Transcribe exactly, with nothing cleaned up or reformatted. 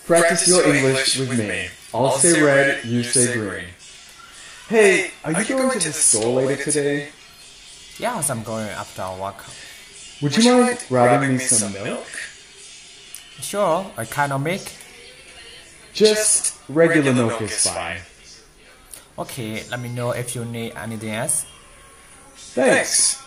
Practice your English with me. I'll say red, you say green. Hey, are you going to the store later today? Yes, I'm going after work. Would you mind grabbing me some milk? Sure, what kind of milk? Just regular milk is fine. Okay, let me know if you need anything else. Thanks.